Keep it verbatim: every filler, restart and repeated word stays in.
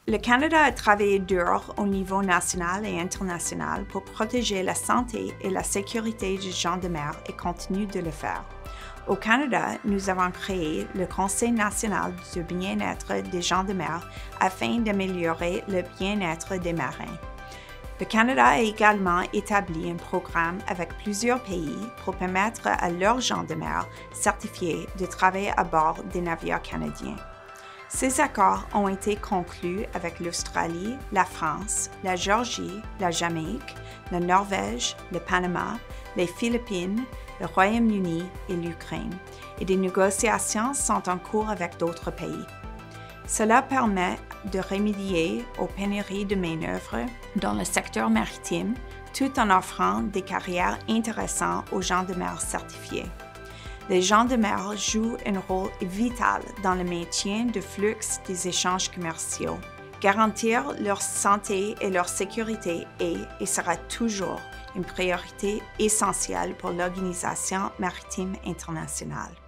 Le Canada a travaillé dur au niveau national et international pour protéger la santé et la sécurité des gens de mer et continue de le faire. Au Canada, nous avons créé le Conseil national du bien-être des gens de mer afin d'améliorer le bien-être des marins. Le Canada a également établi un programme avec plusieurs pays pour permettre à leurs gens de mer certifiés de travailler à bord des navires canadiens. Ces accords ont été conclus avec l'Australie, la France, la Géorgie, la Jamaïque, la Norvège, le Panama, les Philippines, le Royaume-Uni et l'Ukraine, et des négociations sont en cours avec d'autres pays. Cela permet de remédier aux pénuries de main-d'œuvre dans le secteur maritime, tout en offrant des carrières intéressantes aux gens de mer certifiés. Les gens de mer jouent un rôle vital dans le maintien du flux des échanges commerciaux. Garantir leur santé et leur sécurité est et sera toujours une priorité essentielle pour l'Organisation maritime internationale.